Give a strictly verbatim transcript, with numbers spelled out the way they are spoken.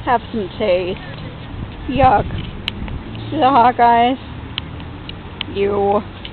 Have some taste. Yuck. See the hot guys? You.